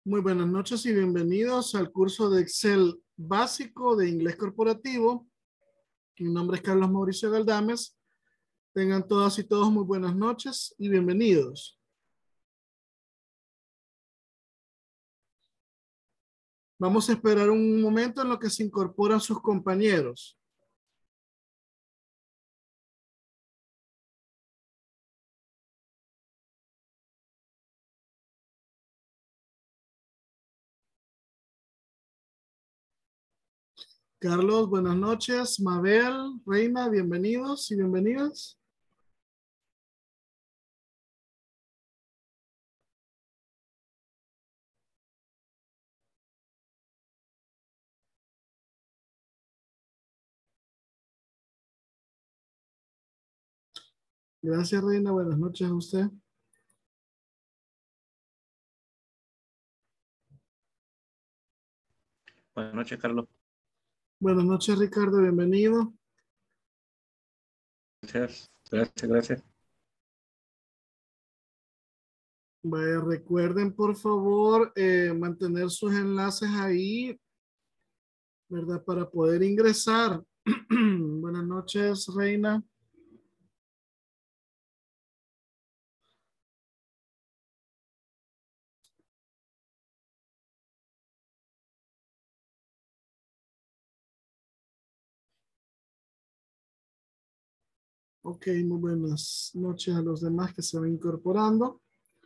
Muy buenas noches y bienvenidos al curso de Excel básico de inglés corporativo. Mi nombre es Carlos Mauricio Galdames. Tengan todas y todos muy buenas noches y bienvenidos. Vamos a esperar un momento en lo que se incorporan sus compañeros. Carlos, buenas noches. Mabel, Reina, bienvenidos y bienvenidas. Gracias, Reina. Buenas noches a usted. Buenas noches, Carlos. Buenas noches, Ricardo. Bienvenido. Gracias. Vaya, recuerden, por favor, mantener sus enlaces ahí, ¿verdad? Para poder ingresar. Buenas noches, Reina. Ok, muy buenas noches a los demás que se van incorporando.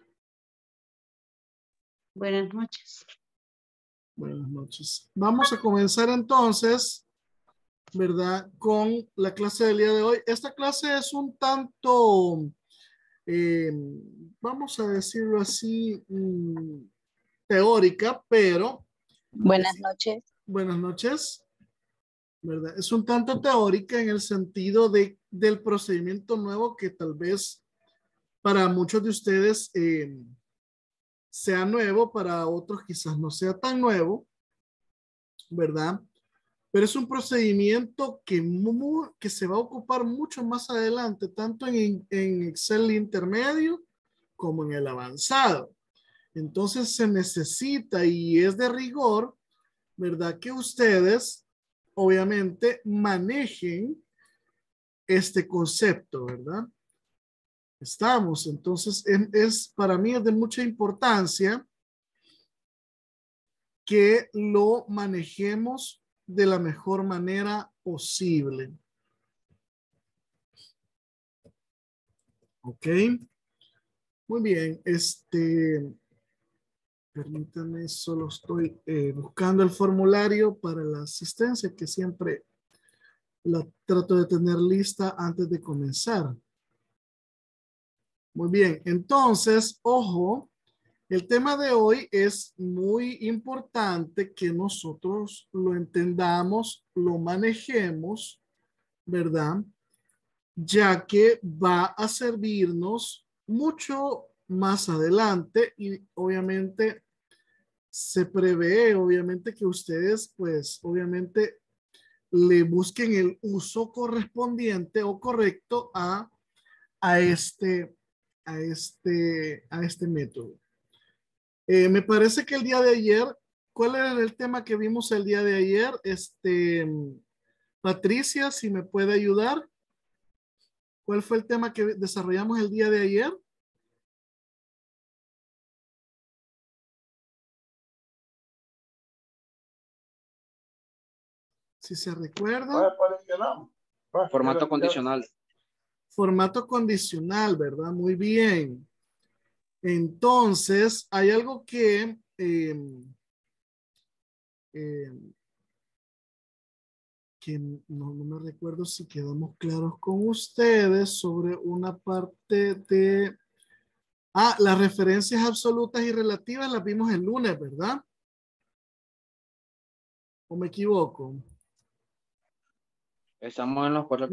Buenas noches. Buenas noches. Vamos a comenzar entonces, ¿verdad? Con la clase del día de hoy. Esta clase es un tanto, vamos a decirlo así, teórica, pero... Buenas noches. Buenas noches. ¿Verdad? Es un tanto teórica en el sentido del procedimiento nuevo que tal vez para muchos de ustedes sea nuevo, para otros quizás no sea tan nuevo, ¿verdad? Pero es un procedimiento que se va a ocupar mucho más adelante, tanto en Excel intermedio como en el avanzado. Entonces se necesita y es de rigor, ¿verdad? Que ustedes obviamente manejen este concepto, ¿verdad? Estamos, entonces para mí es de mucha importancia que lo manejemos de la mejor manera posible. Ok. Muy bien, permítanme, solo estoy buscando el formulario para la asistencia que siempre la trato de tener lista antes de comenzar. Muy bien, entonces, ojo, el tema de hoy es muy importante que nosotros lo entendamos, lo manejemos, ¿verdad? Ya que va a servirnos mucho más adelante y obviamente se prevé, obviamente que ustedes, pues, obviamente le busquen el uso correspondiente o correcto a este, a este método. Me parece que el día de ayer, ¿cuál era el tema que vimos el día de ayer? Patricia, si me puede ayudar. ¿Cuál fue el tema que desarrollamos el día de ayer? Si se recuerda. Formato condicional. Formato condicional, ¿verdad? Muy bien. Entonces, hay algo que no me recuerdo si quedamos claros con ustedes sobre una parte de... Ah, las referencias absolutas y relativas las vimos el lunes, ¿verdad? ¿O me equivoco? Estamos en los correctos.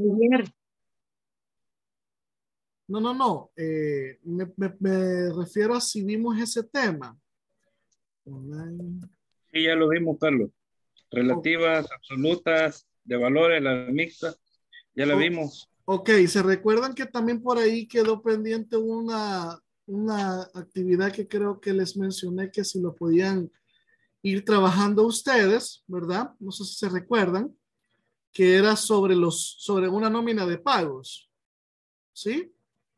No. Me refiero a si vimos ese tema. Online. Sí, ya lo vimos, Carlos. Relativas, absolutas, de valores, las mixtas. Ya la vimos. Ok, ¿se recuerdan que también por ahí quedó pendiente una una actividad que creo que les mencioné que si lo podían ir trabajando ustedes, ¿verdad? No sé si se recuerdan, que era sobre una nómina de pagos. ¿Sí?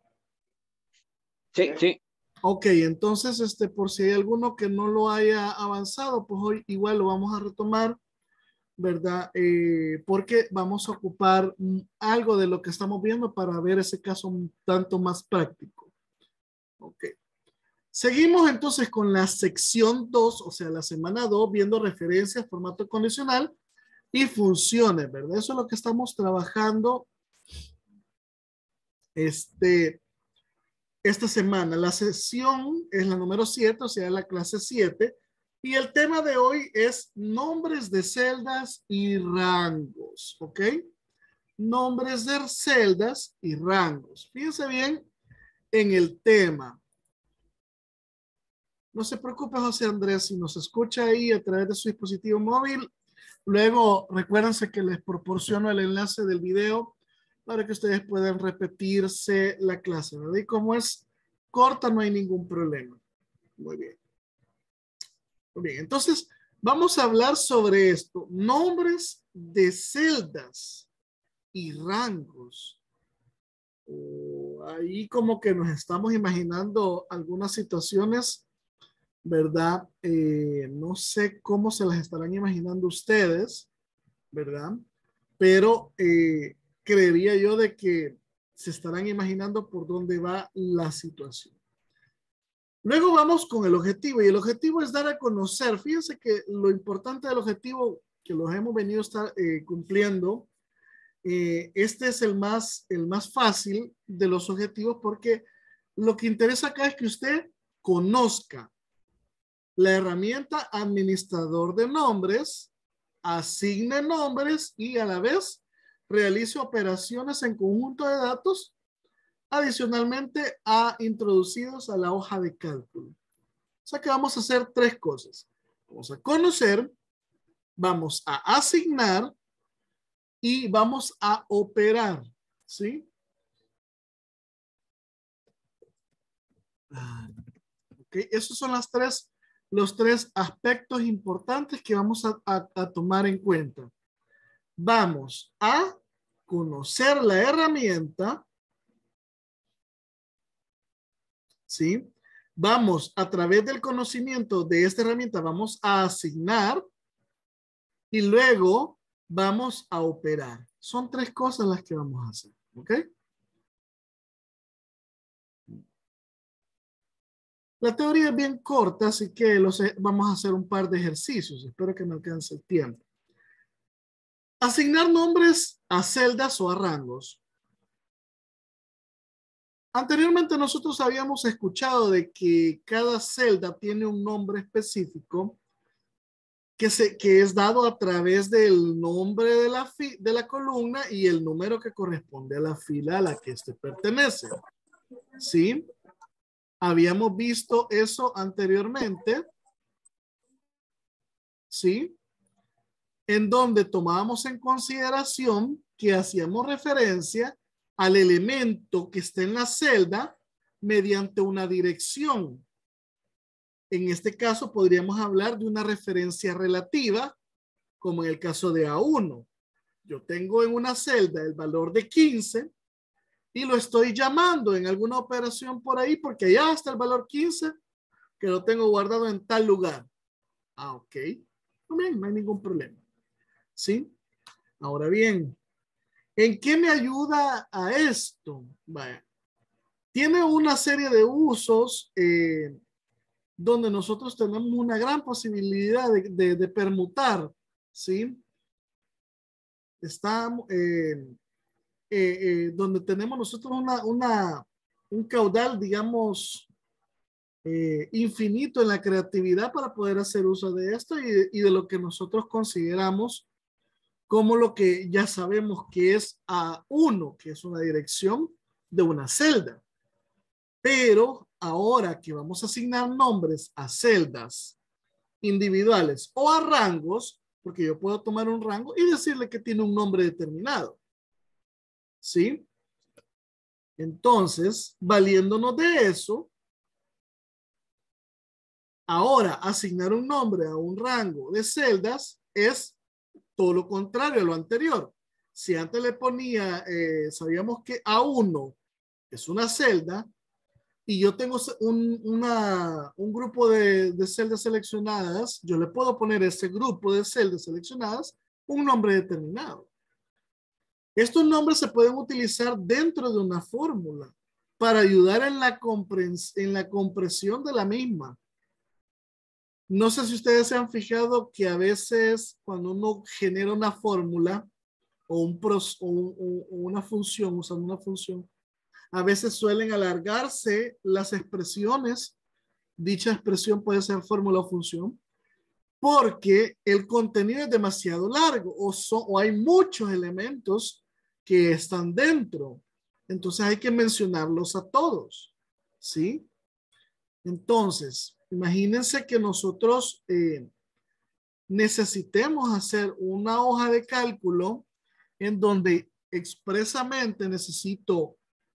Sí, sí. Ok, entonces, por si hay alguno que no lo haya avanzado, pues hoy igual lo vamos a retomar, ¿verdad? Porque vamos a ocupar algo de lo que estamos viendo para ver ese caso un tanto más práctico. Ok. Seguimos entonces con la sección 2, o sea, la semana 2, viendo referencias, formato condicional y funciones, ¿verdad? Eso es lo que estamos trabajando esta semana. La sesión es la número 7, o sea, la clase 7. Y el tema de hoy es nombres de celdas y rangos, ¿ok? Nombres de celdas y rangos. Fíjense bien en el tema. No se preocupe, José Andrés, si nos escucha ahí a través de su dispositivo móvil. Luego, recuérdense que les proporciono el enlace del video para que ustedes puedan repetirse la clase, ¿verdad? Y como es corta, no hay ningún problema. Muy bien. Muy bien, entonces vamos a hablar sobre esto. Nombres de celdas y rangos. Ahí como que nos estamos imaginando algunas situaciones, ¿verdad? No sé cómo se las estarán imaginando ustedes, ¿verdad? Pero creería yo de que se estarán imaginando por dónde va la situación. Luego vamos con el objetivo y el objetivo es dar a conocer. Fíjense que lo importante del objetivo que los hemos venido cumpliendo, este es el más fácil de los objetivos porque lo que interesa acá es que usted conozca la herramienta administrador de nombres, asigne nombres y a la vez realice operaciones en conjunto de datos adicionalmente a introducidos a la hoja de cálculo. O sea que vamos a hacer tres cosas. Vamos a conocer, vamos a asignar y vamos a operar. ¿Sí? Ok, esos son los tres aspectos importantes que vamos a tomar en cuenta. Vamos a conocer la herramienta. ¿Sí? Vamos a través del conocimiento de esta herramienta, vamos a asignar y luego vamos a operar. Son tres cosas las que vamos a hacer. ¿Ok? La teoría es bien corta, así que vamos a hacer un par de ejercicios. Espero que me alcance el tiempo. Asignar nombres a celdas o a rangos. Anteriormente nosotros habíamos escuchado de que cada celda tiene un nombre específico que es dado a través del nombre de la columna y el número que corresponde a la fila a la que éste pertenece. ¿Sí? Habíamos visto eso anteriormente. ¿Sí? En donde tomábamos en consideración que hacíamos referencia al elemento que está en la celda mediante una dirección. En este caso podríamos hablar de una referencia relativa, como en el caso de A1. Yo tengo en una celda el valor de 15 y lo estoy llamando en alguna operación por ahí porque ya está el valor 15 que lo tengo guardado en tal lugar. Ah, ok. No hay ningún problema. ¿Sí? Ahora bien, ¿en qué me ayuda a esto? Vaya. Tiene una serie de usos donde nosotros tenemos una gran posibilidad de permutar, ¿sí? Está donde tenemos nosotros un caudal, digamos, infinito en la creatividad para poder hacer uso de esto y de lo que nosotros consideramos como lo que ya sabemos que es A1, que es una dirección de una celda. Pero ahora que vamos a asignar nombres a celdas individuales o a rangos, porque yo puedo tomar un rango y decirle que tiene un nombre determinado. ¿Sí? Entonces, valiéndonos de eso, Ahora, asignar un nombre a un rango de celdas es todo lo contrario a lo anterior. Si antes le ponía, sabíamos que A1 es una celda y yo tengo un grupo de celdas seleccionadas, yo le puedo poner a ese grupo de celdas seleccionadas un nombre determinado. Estos nombres se pueden utilizar dentro de una fórmula para ayudar en la compresión de la misma. No sé si ustedes se han fijado que a veces cuando uno genera una fórmula o una función, usando una función, a veces suelen alargarse las expresiones. Dicha expresión puede ser fórmula o función, porque el contenido es demasiado largo o hay muchos elementos que están dentro. Entonces hay que mencionarlos a todos, ¿sí? Entonces, imagínense que nosotros necesitemos hacer una hoja de cálculo en donde expresamente necesito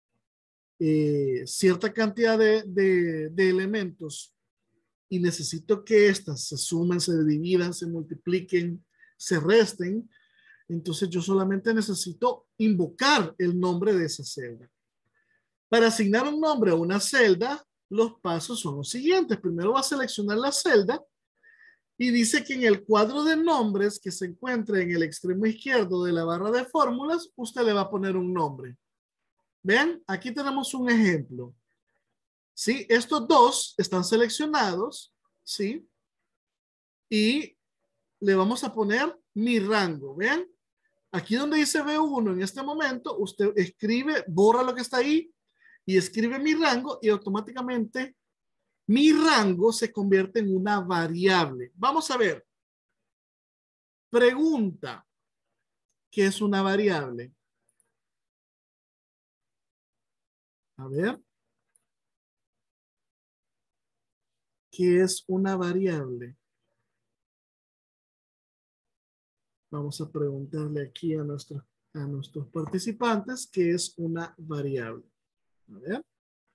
cierta cantidad de elementos y necesito que éstas se sumen, se dividan, se multipliquen, se resten. Entonces yo solamente necesito invocar el nombre de esa celda. Para asignar un nombre a una celda, los pasos son los siguientes. Primero va a seleccionar la celda y dice que en el cuadro de nombres que se encuentra en el extremo izquierdo de la barra de fórmulas, usted le va a poner un nombre. Vean, aquí tenemos un ejemplo. ¿Sí? Estos dos están seleccionados, ¿sí? Y le vamos a poner mi rango. Vean, aquí donde dice B1 en este momento, usted escribe, borra lo que está ahí y escribe mi rango y automáticamente mi rango se convierte en una variable. Vamos a ver. Pregunta, ¿qué es una variable? A ver. ¿Qué es una variable? Vamos a preguntarle aquí a nuestros participantes qué es una variable. A ver.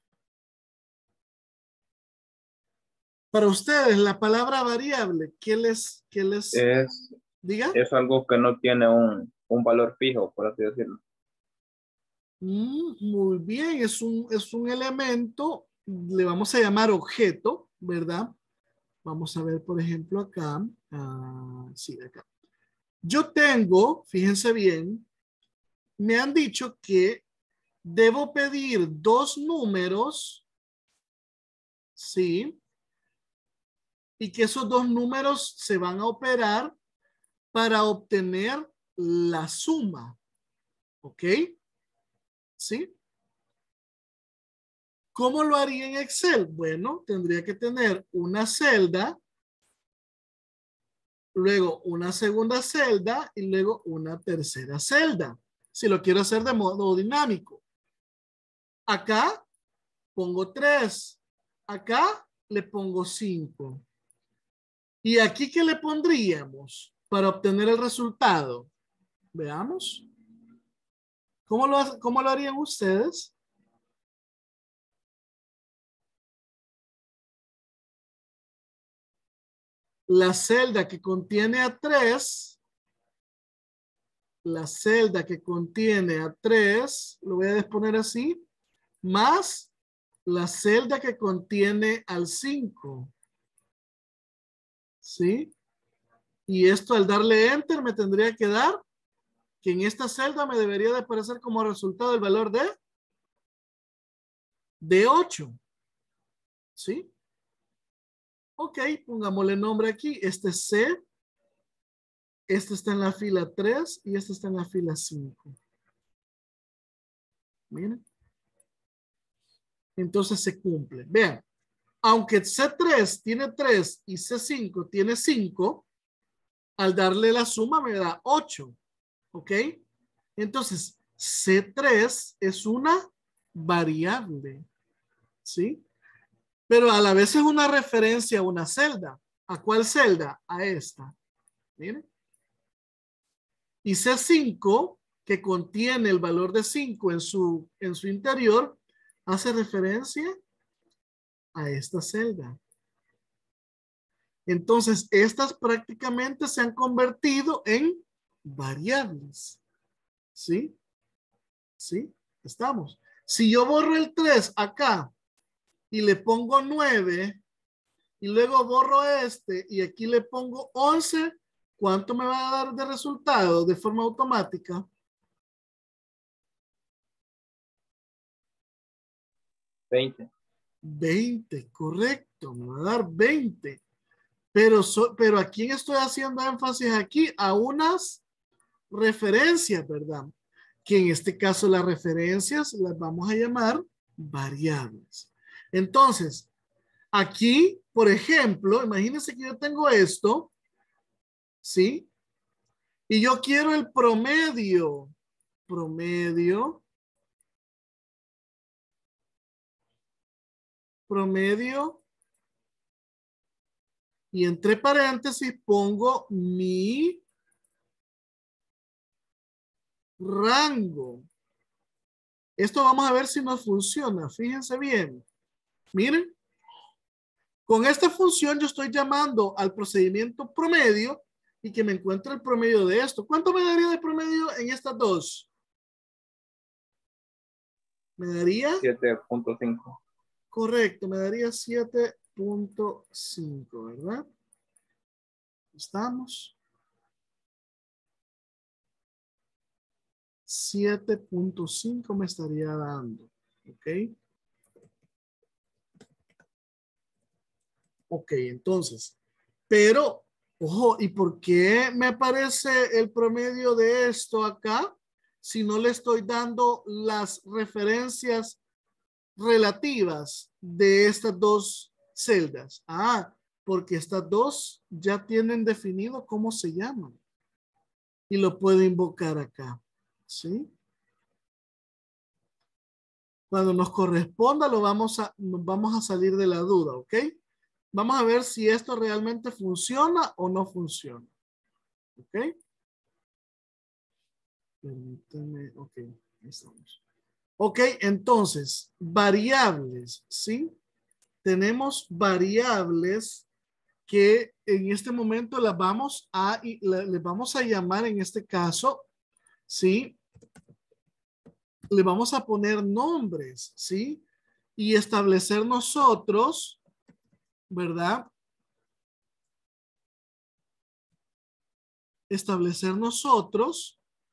Para ustedes, la palabra variable, ¿qué les diga? Es algo que no tiene un valor fijo, por así decirlo. Muy bien, es un elemento, le vamos a llamar objeto, ¿verdad? Vamos a ver, por ejemplo, acá. Sí, acá. Yo tengo, fíjense bien, me han dicho que debo pedir dos números, ¿sí? Y que esos dos números se van a operar para obtener la suma. ¿Ok? ¿Sí? ¿Cómo lo haría en Excel? Bueno, tendría que tener una celda, luego una segunda celda y luego una tercera celda. Si lo quiero hacer de modo dinámico. Acá pongo 3. Acá le pongo 5. ¿Y aquí qué le pondríamos para obtener el resultado? Veamos. ¿Cómo lo harían ustedes? La celda que contiene a 3, la celda que contiene a 3, lo voy a poner así, más la celda que contiene al 5. ¿Sí? Y esto al darle enter me tendría que dar que en esta celda me debería de aparecer como resultado el valor de 8. ¿Sí? Ok, pongámosle nombre aquí. Este es C. Este está en la fila 3 y este está en la fila 5. Miren. Entonces se cumple. Vean, aunque C3 tiene 3 y C5 tiene 5, al darle la suma me da 8. ¿Ok? Entonces, C3 es una variable. ¿Sí? Pero a la vez es una referencia a una celda. ¿A cuál celda? A esta. Miren. Y C5, que contiene el valor de 5 en su interior, hace referencia a esta celda. Entonces, estas prácticamente se han convertido en variables. ¿Sí? ¿Sí? Estamos. Si yo borro el 3 acá y le pongo 9 y luego borro este y aquí le pongo 11, ¿cuánto me va a dar de resultado de forma automática? 20. 20, correcto, me va a dar 20. Pero ¿a quién estoy haciendo énfasis aquí? A unas referencias, ¿verdad? Que en este caso las referencias las vamos a llamar variables. Entonces, aquí, por ejemplo, imagínense que yo tengo esto, ¿sí? Y yo quiero el promedio. Promedio y entre paréntesis pongo mi rango. Esto vamos a ver si nos funciona. Fíjense bien. Miren. Con esta función yo estoy llamando al procedimiento promedio y que me encuentre el promedio de esto. ¿Cuánto me daría de promedio en estas dos? Me daría 7.5. correcto, me daría 7.5, ¿verdad? ¿Estamos? 7.5 me estaría dando. ¿Ok? Ok, entonces. Pero, ojo, ¿y por qué me aparece el promedio de esto acá? Si no le estoy dando las referencias relativas de estas dos celdas. Ah, porque estas dos ya tienen definido cómo se llaman. Y lo puedo invocar acá. ¿Sí? Cuando nos corresponda nos vamos a salir de la duda, ¿ok? Vamos a ver si esto realmente funciona o no funciona. ¿Ok? Permítame, ok, ahí estamos. Ok, entonces, variables, ¿sí? Tenemos variables que en este momento les vamos a llamar en este caso, ¿sí? Le vamos a poner nombres, ¿sí? Y establecer nosotros, ¿verdad? Establecer nosotros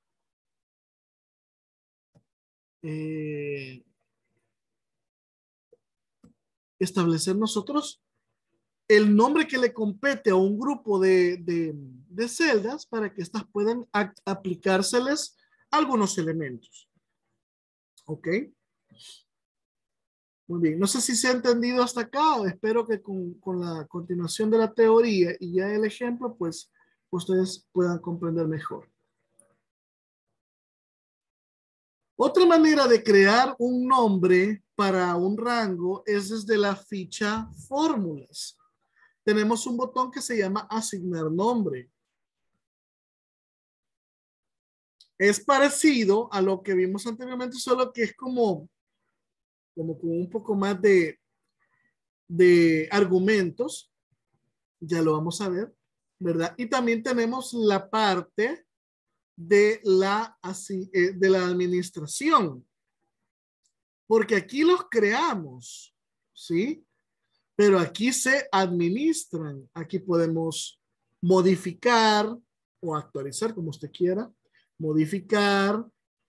el nombre que le compete a un grupo de celdas para que éstas puedan aplicárseles algunos elementos. ¿Ok? Muy bien. No sé si se ha entendido hasta acá. Espero que con la continuación de la teoría y ya el ejemplo, pues ustedes puedan comprender mejor. Otra manera de crear un nombre para un rango es desde la ficha fórmulas. Tenemos un botón que se llama asignar nombre. Es parecido a lo que vimos anteriormente, solo que es como con un poco más de argumentos. Ya lo vamos a ver, ¿verdad? Y también tenemos la parte de la administración. Porque aquí los creamos, ¿sí? Pero aquí se administran. Aquí podemos modificar o actualizar, como usted quiera. Modificar,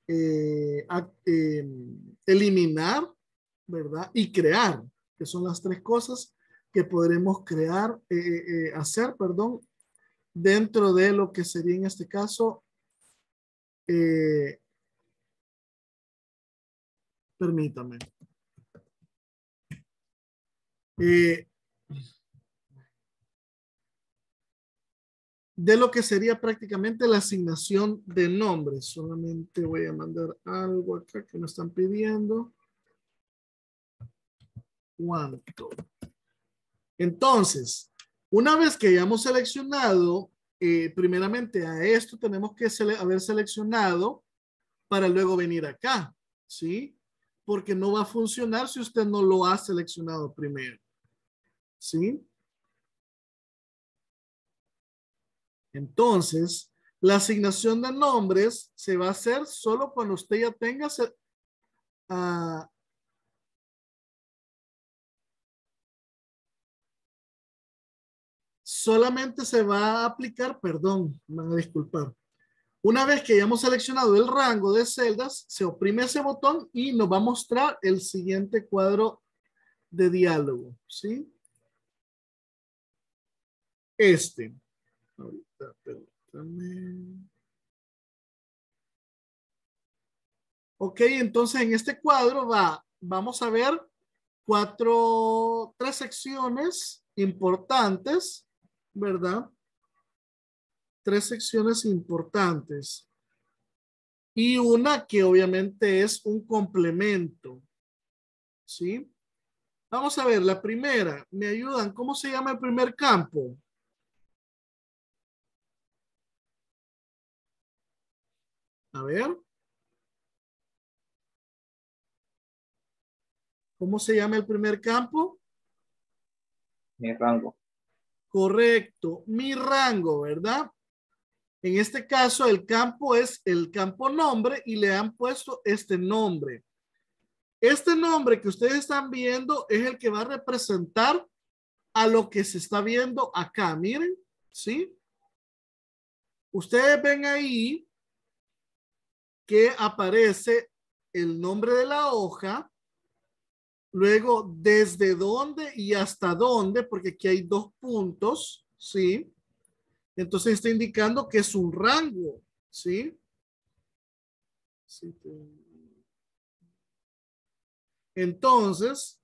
eliminar, ¿verdad? Y crear, que son las tres cosas que podremos crear, hacer, perdón, dentro de lo que sería en este caso, permítame. De lo que sería prácticamente la asignación de nombres. Solamente voy a mandar algo acá que me están pidiendo. ¿Cuánto? Entonces, una vez que hayamos seleccionado, primeramente a esto tenemos que haber seleccionado para luego venir acá, ¿sí? Porque no va a funcionar si usted no lo ha seleccionado primero, ¿sí? Entonces, la asignación de nombres se va a hacer solo cuando usted ya tenga solamente se va a aplicar, perdón, me van a disculpar. Una vez que hayamos seleccionado el rango de celdas, se oprime ese botón y nos va a mostrar el siguiente cuadro de diálogo, ¿sí? Ahorita, permítame. Ok, entonces en este cuadro vamos a ver tres secciones importantes, ¿verdad? Tres secciones importantes. Y una que obviamente es un complemento, ¿sí? Vamos a ver, la primera, ¿me ayudan? ¿Cómo se llama el primer campo? A ver. ¿Cómo se llama el primer campo? Mi rango. Correcto, mi rango, ¿verdad? En este caso, el campo es el campo nombre y le han puesto este nombre. Este nombre que ustedes están viendo es el que va a representar a lo que se está viendo acá. Miren, ¿sí? Ustedes ven ahí que aparece el nombre de la hoja, luego desde dónde y hasta dónde, porque aquí hay 2 puntos, ¿sí? Entonces está indicando que es un rango, ¿sí? Entonces,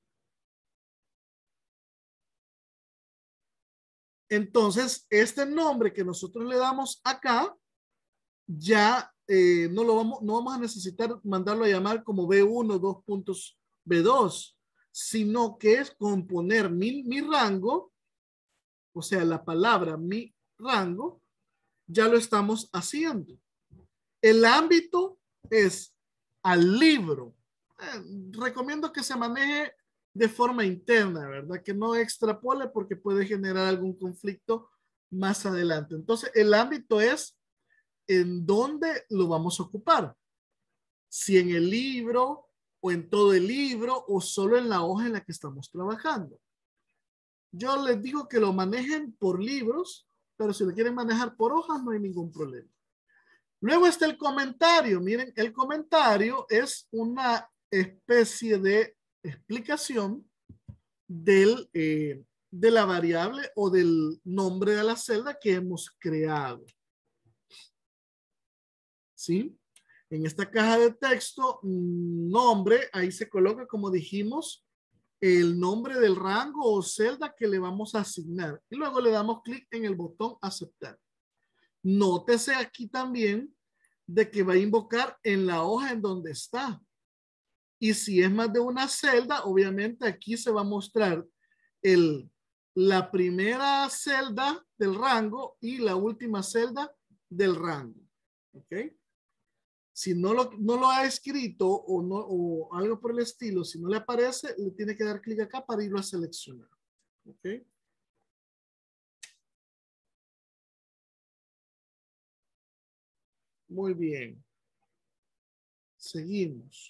este nombre que nosotros le damos acá, ya no vamos a necesitar mandarlo a llamar como B1, 2 puntos B2, sino que es componer mi rango, o sea, la palabra mi rango, ya lo estamos haciendo. El ámbito es al libro. Recomiendo que se maneje de forma interna, ¿verdad? Que no extrapole porque puede generar algún conflicto más adelante. Entonces, el ámbito es en dónde lo vamos a ocupar. Si en el libro o en todo el libro o solo en la hoja en la que estamos trabajando. Yo les digo que lo manejen por libros, pero si lo quieren manejar por hojas no hay ningún problema. Luego está el comentario. Miren, el comentario es una especie de explicación de la variable o del nombre de la celda que hemos creado. ¿Sí? En esta caja de texto, nombre, ahí se coloca, como dijimos, el nombre del rango o celda que le vamos a asignar. Y luego le damos clic en el botón aceptar. Nótese aquí también de que va a invocar en la hoja en donde está. Y si es más de una celda, obviamente aquí se va a mostrar la primera celda del rango y la última celda del rango. ¿Ok? Si no lo ha escrito o algo por el estilo, si no le aparece, le tiene que dar clic acá para irlo a seleccionar. ¿Ok? Muy bien. Seguimos.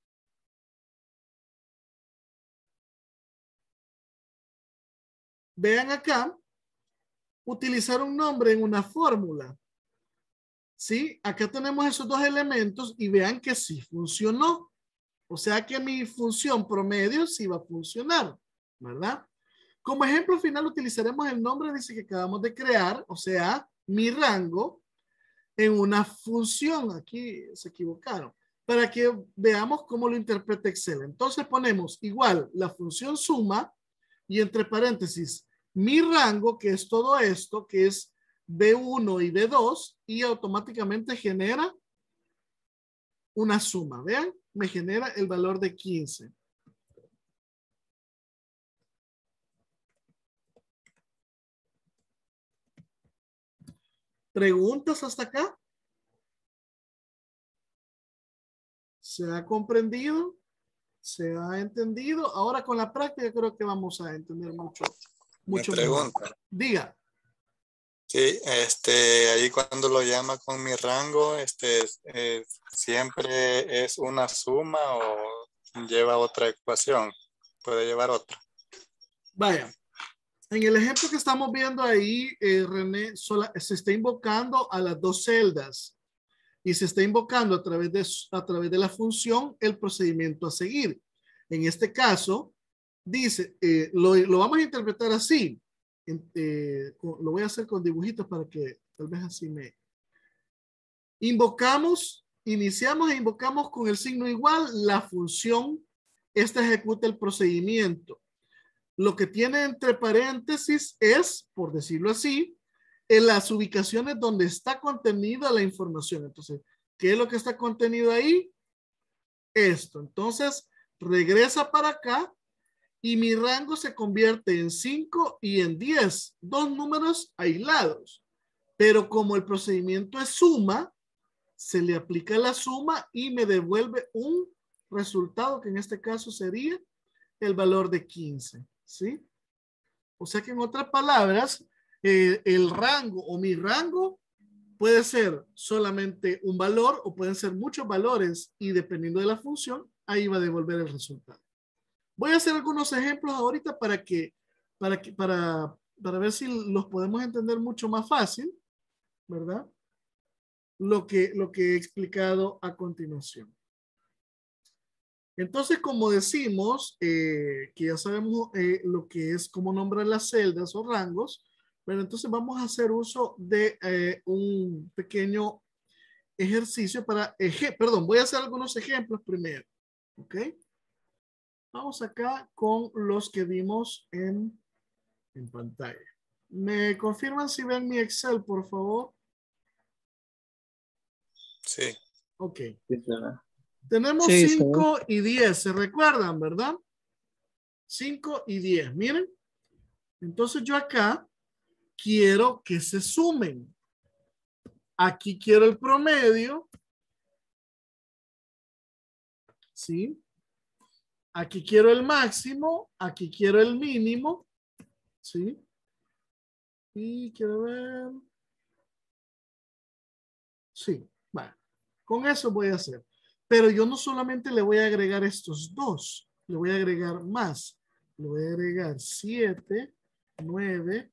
Vean acá, utilizar un nombre en una fórmula. ¿Sí? Acá tenemos esos 2 elementos y vean que sí funcionó. O sea que mi función promedio sí va a funcionar, ¿verdad? Como ejemplo final utilizaremos el nombre, dice que acabamos de crear, o sea, mi rango en una función. Aquí se equivocaron. Para que veamos cómo lo interpreta Excel. Entonces ponemos igual la función suma y entre paréntesis mi rango, que es todo esto, que es B1 y B2, y automáticamente genera una suma. Vean, me genera el valor de 15. ¿Preguntas hasta acá? ¿Se ha comprendido? ¿Se ha entendido? Ahora con la práctica creo que vamos a entender mucho Una pregunta. mejor. Diga. Sí, ahí cuando lo llama con mi rango, siempre es una suma o lleva otra ecuación. Puede llevar otra. Vaya, en el ejemplo que estamos viendo ahí, René, se está invocando a las dos celdas y se está invocando a través de la función el procedimiento a seguir. En este caso, dice, lo vamos a interpretar así. Lo voy a hacer con dibujitos para que tal vez así me... Iniciamos e invocamos con el signo igual la función. Esta ejecuta el procedimiento. Lo que tiene entre paréntesis es, por decirlo así, en las ubicaciones donde está contenida la información. Entonces, ¿qué es lo que está contenido ahí? Esto. Entonces, regresa para acá y mi rango se convierte en 5 y en 10. Dos números aislados. Pero como el procedimiento es suma, se le aplica la suma y me devuelve un resultado que en este caso sería el valor de 15. ¿Sí? O sea que en otras palabras, el rango o mi rango puede ser solamente un valor o pueden ser muchos valores y dependiendo de la función, ahí va a devolver el resultado. Voy a hacer algunos ejemplos ahorita para ver si los podemos entender mucho más fácil, ¿verdad? Lo que he explicado a continuación. Entonces, como decimos, que ya sabemos lo que es cómo nombrar las celdas o rangos, bueno, entonces vamos a hacer uso de un pequeño ejercicio voy a hacer algunos ejemplos primero, ¿ok? Vamos acá con los que vimos en pantalla. ¿Me confirman si ven mi Excel, por favor? Sí. Ok. Sí, señor. Tenemos Sí, 5 y 10, ¿se recuerdan, verdad? 5 y 10, miren. Entonces yo acá quiero que se sumen. Aquí quiero el promedio. ¿Sí? Aquí quiero el máximo. Aquí quiero el mínimo. ¿Sí? Y quiero ver. Sí, bueno. Con eso voy a hacer. Pero yo no solamente le voy a agregar estos dos. Le voy a agregar más. Le voy a agregar 7, 9,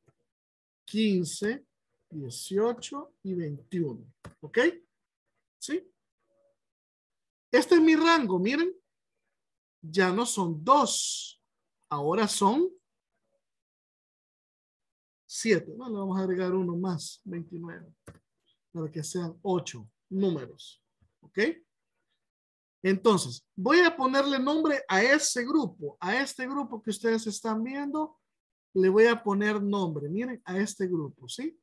15, 18 y 21. ¿Ok? ¿Sí? Este es mi rango, miren. Ya no son 2. Ahora son 7. Bueno, vamos a agregar uno más, 29. Para que sean 8 números. ¿Ok? Entonces, voy a ponerle nombre a ese grupo. A este grupo que ustedes están viendo, le voy a poner nombre. Miren, a este grupo, ¿sí?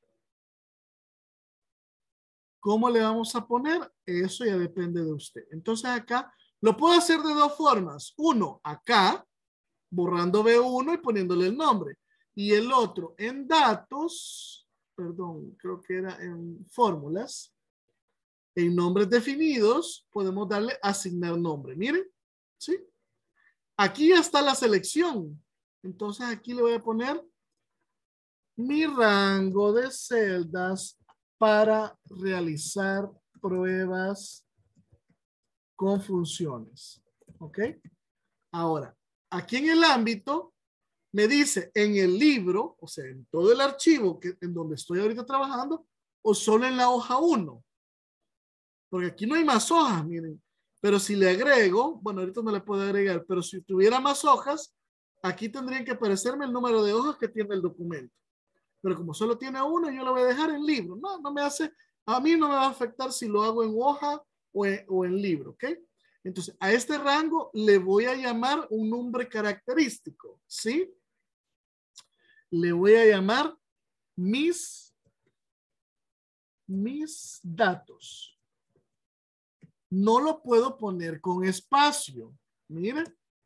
¿Cómo le vamos a poner? Eso ya depende de usted. Entonces acá lo puedo hacer de dos formas. Uno, acá, borrando B1 y poniéndole el nombre. Y el otro, en datos, perdón, creo que era en fórmulas. En nombres definidos, podemos darle asignar nombre. Miren, ¿sí? Aquí ya está la selección. Entonces aquí le voy a poner mi rango de celdas para realizar pruebas con funciones. ¿Ok? Ahora, aquí en el ámbito, me dice en el libro, o sea, en todo el archivo en donde estoy ahorita trabajando, o solo en la hoja 1. Porque aquí no hay más hojas, miren. Pero si le agrego, bueno, ahorita no le puedo agregar, pero si tuviera más hojas, aquí tendrían que aparecerme el número de hojas que tiene el documento. Pero como solo tiene una, yo lo voy a dejar en libro. No me hace, a mí no me va a afectar si lo hago en hoja o en libro, ¿ok? Entonces, a este rango le voy a llamar un nombre característico, ¿sí? Le voy a llamar mis datos. No lo puedo poner con espacio. Miren.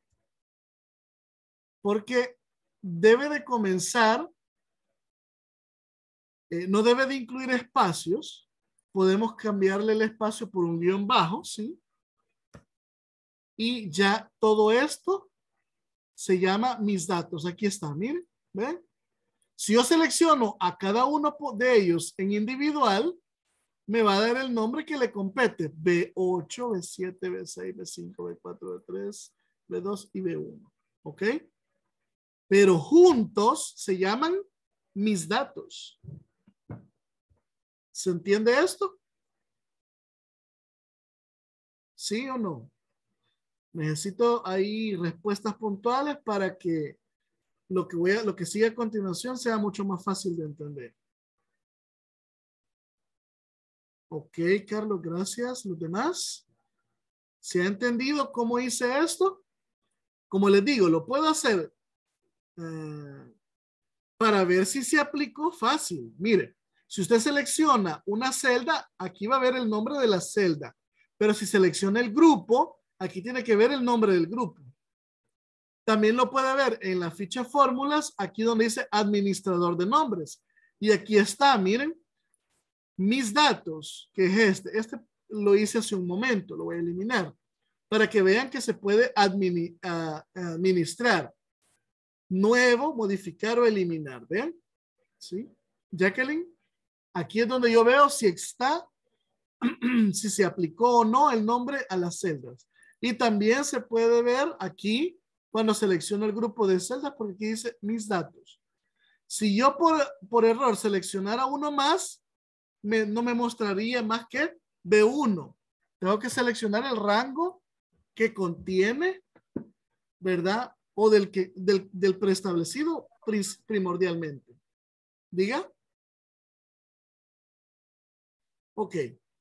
Porque debe de comenzar, no debe de incluir espacios. Podemos cambiarle el espacio por un guión bajo, ¿sí? Y ya todo esto se llama mis datos. Aquí está, miren, ¿ven? Si yo selecciono a cada uno de ellos en individual, me va a dar el nombre que le compete. B8, B7, B6, B5, B4, B3, B2 y B1. ¿Ok? Pero juntos se llaman mis datos. ¿Se entiende esto? ¿Sí o no? Necesito ahí respuestas puntuales para que lo que siga a continuación sea mucho más fácil de entender. Ok, Carlos, gracias. ¿Los demás? ¿Se ha entendido cómo hice esto? Como les digo, lo puedo hacer para ver si se aplicó fácil. Mire, si usted selecciona una celda, aquí va a ver el nombre de la celda. Pero si selecciona el grupo, aquí tiene que ver el nombre del grupo. También lo puede ver en la ficha fórmulas, aquí donde dice administrador de nombres. Y aquí está, miren, mis datos, que es este. Este lo hice hace un momento, lo voy a eliminar. Para que vean que se puede administrar. Nuevo, modificar o eliminar. ¿Ven? ¿Sí? Jacqueline, aquí es donde yo veo si está, si se aplicó o no el nombre a las celdas. Y también se puede ver aquí cuando selecciono el grupo de celdas, porque aquí dice mis datos. Si yo por error seleccionara uno más, no me mostraría más que B1. Tengo que seleccionar el rango que contiene, ¿verdad? O del preestablecido primordialmente. Diga. Ok.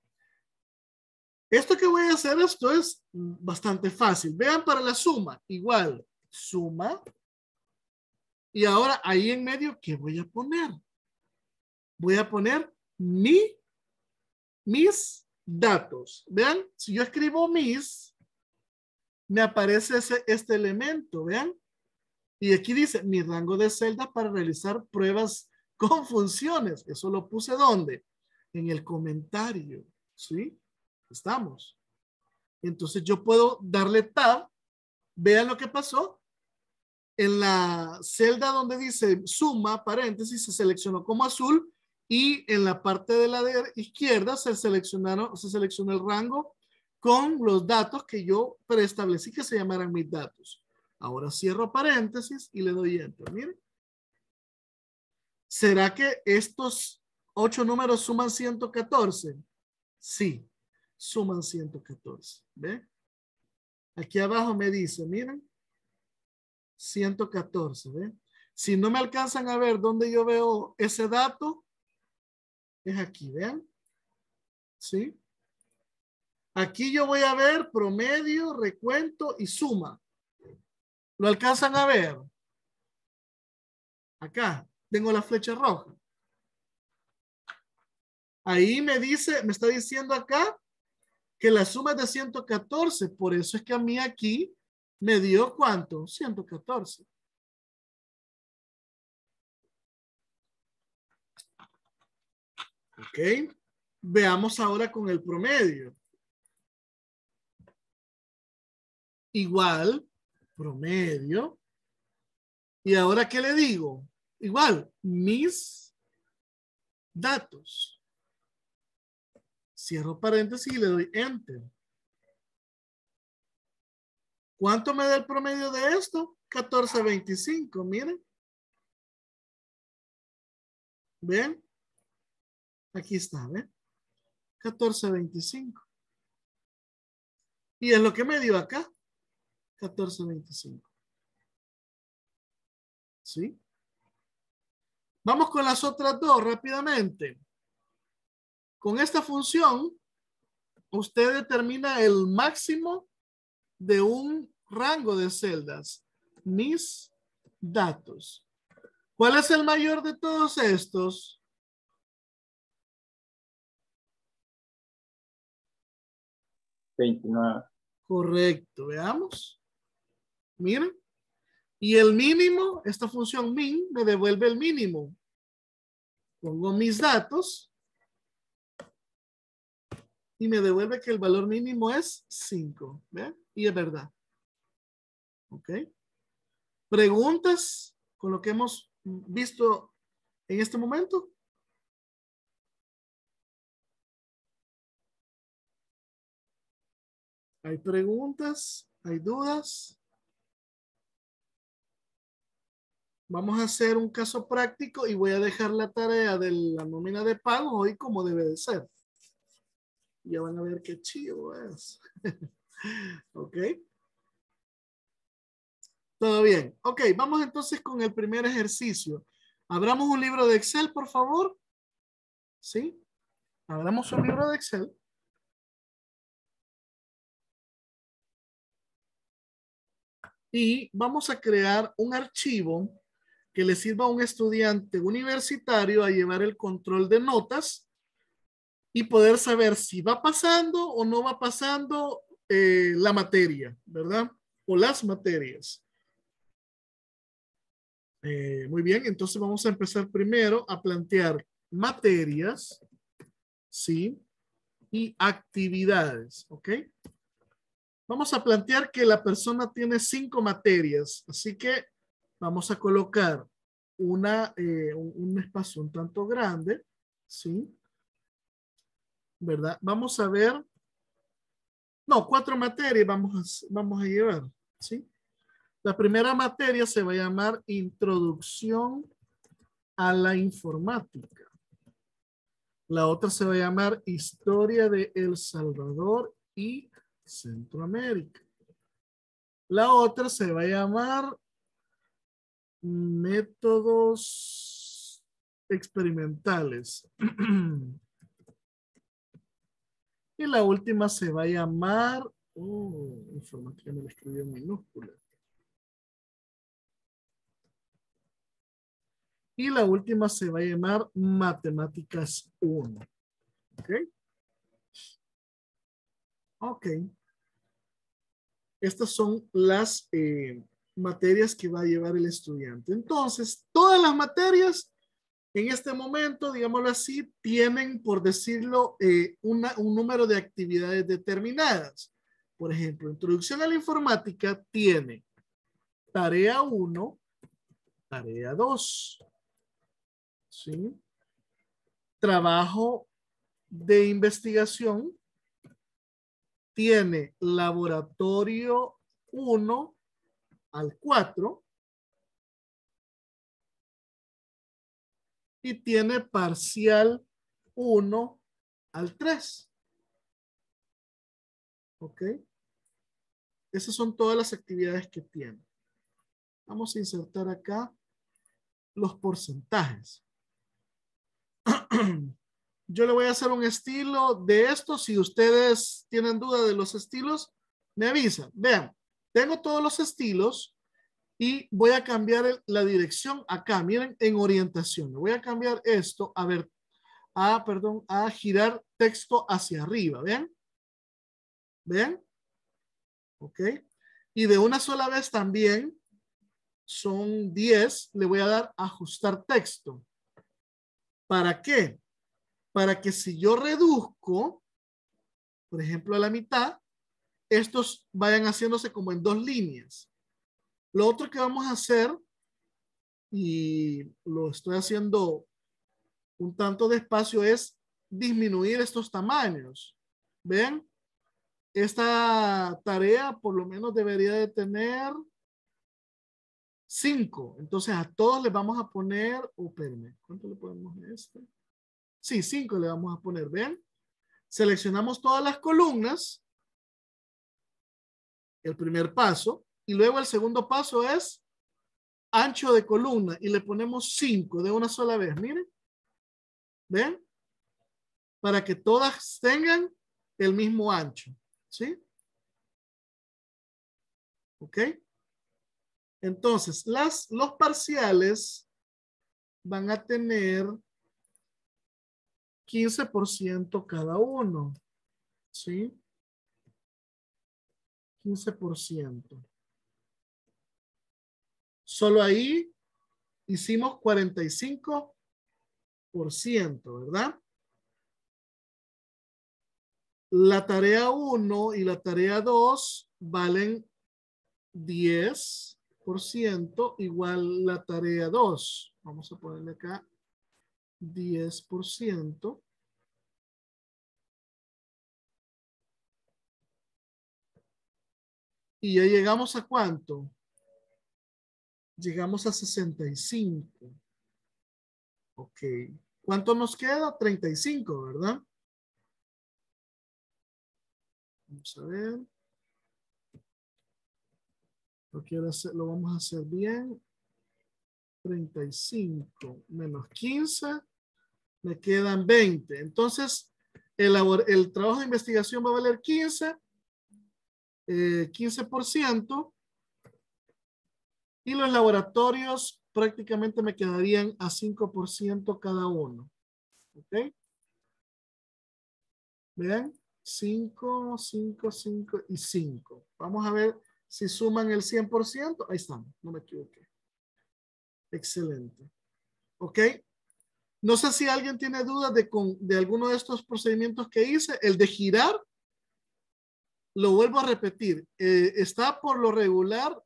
Esto que voy a hacer, esto es bastante fácil. Vean para la suma. Igual, suma. Y ahora ahí en medio, ¿qué voy a poner? Voy a poner mis datos. Vean, si yo escribo mis, me aparece este elemento, vean. Y aquí dice, mi rango de celdas para realizar pruebas con funciones. Eso lo puse ¿dónde? En el comentario, ¿sí? Estamos. Entonces yo puedo darle tab. Vean lo que pasó. En la celda donde dice suma, paréntesis, se seleccionó como azul. Y en la parte de la izquierda se seleccionó el rango con los datos que yo preestablecí que se llamaran mis datos. Ahora cierro paréntesis y le doy enter. Miren. ¿Será que estos 8 números suman 114? Sí, suman 114. ¿Ve? Aquí abajo me dice, miren, 114. ¿Ve? Si no me alcanzan a ver dónde yo veo ese dato, es aquí, ¿vean? ¿Sí? Aquí yo voy a ver promedio, recuento y suma. ¿Lo alcanzan a ver? Acá tengo la flecha roja. Ahí me está diciendo acá que la suma es de 114. Por eso es que a mí aquí me dio ¿cuánto? 114. Ok. Veamos ahora con el promedio. Igual, promedio. ¿Y ahora qué le digo? Igual, mis datos. Cierro paréntesis y le doy enter. ¿Cuánto me da el promedio de esto? 14.25, miren. ¿Ven? Aquí está, ¿ven? 14.25. Y es lo que me dio acá. 14.25. ¿Sí? Vamos con las otras dos rápidamente. Con esta función, usted determina el máximo de un rango de celdas. Mis datos. ¿Cuál es el mayor de todos estos? $29. Correcto, veamos. Miren. Y el mínimo, esta función min, me devuelve el mínimo. Pongo mis datos. Y me devuelve que el valor mínimo es 5. ¿Ven? Y es verdad. ¿Ok? Preguntas con lo que hemos visto en este momento? ¿Hay preguntas? ¿Hay dudas? Vamos a hacer un caso práctico y voy a dejar la tarea de la nómina de pago hoy como debe de ser. Ya van a ver qué chido es. Ok. Todo bien. Ok, vamos entonces con el primer ejercicio. Abramos un libro de Excel, por favor. ¿Sí? Abramos un libro de Excel. Y vamos a crear un archivo que le sirva a un estudiante universitario a llevar el control de notas y poder saber si va pasando o no va pasando la materia, ¿verdad? O las materias. Muy bien, entonces vamos a empezar primero a plantear materias, ¿sí? Y actividades, ¿ok? Vamos a plantear que la persona tiene 5 materias, así que vamos a colocar un espacio un tanto grande, ¿sí? ¿Verdad? Vamos a ver, no, 4 materias vamos a llevar, ¿sí? La primera materia se va a llamar Introducción a la Informática. La otra se va a llamar Historia de El Salvador y Centroamérica. La otra se va a llamar Métodos Experimentales. Y la última se va a llamar, informática me la escribió en minúscula. Y la última se va a llamar Matemáticas 1. ¿Ok? Ok. Estas son las materias que va a llevar el estudiante. Entonces, todas las materias en este momento, digámoslo así, tienen, por decirlo, un número de actividades determinadas. Por ejemplo, Introducción a la Informática tiene tarea 1, tarea 2. ¿Sí? Trabajo de investigación tiene laboratorio 1 al 4 y tiene parcial 1 al 3. ¿Ok? Esas son todas las actividades que tiene. Vamos a insertar acá los porcentajes. Yo le voy a hacer un estilo de esto. Si ustedes tienen duda de los estilos, me avisan. Vean, tengo todos los estilos y voy a cambiar la dirección acá. Miren, en orientación. Voy a cambiar esto, a girar texto hacia arriba. ¿Ven? ¿Ven? Ok. Y de una sola vez también son 10. Le voy a dar ajustar texto. ¿Para qué? Para que si yo reduzco, por ejemplo, a la mitad, estos vayan haciéndose como en 2 líneas. Lo otro que vamos a hacer, y lo estoy haciendo un tanto despacio, es disminuir estos tamaños. ¿Ven? Esta tarea por lo menos debería de tener 5. Entonces a todos les vamos a poner, espérenme, ¿cuánto le ponemos a este? Sí, 5 le vamos a poner, ¿ven? Seleccionamos todas las columnas, el primer paso, y luego el segundo paso es ancho de columna y le ponemos 5 de una sola vez, miren. ¿Ven? Para que todas tengan el mismo ancho, ¿sí? ¿Ok? Entonces, los parciales van a tener 15% cada uno, ¿sí? 15%. Solo ahí hicimos 45%, ¿verdad? La tarea 1 y la tarea 2 valen 10%, igual la tarea 2. Vamos a ponerle acá 10%. Y ya llegamos a ¿cuánto? Llegamos a 65. Ok. ¿Cuánto nos queda? 35, ¿verdad? Vamos a ver. Lo vamos a hacer bien. 35 menos 15. Me quedan 20. Entonces, el trabajo de investigación va a valer 15. 15%. Y los laboratorios prácticamente me quedarían a 5% cada uno. ¿Ok? Vean, 5, 5, 5 y 5. Vamos a ver si suman el 100%. Ahí están, no me equivoqué. Excelente. ¿Ok? No sé si alguien tiene dudas de alguno de estos procedimientos que hice. El de girar, lo vuelvo a repetir. Está por lo regular,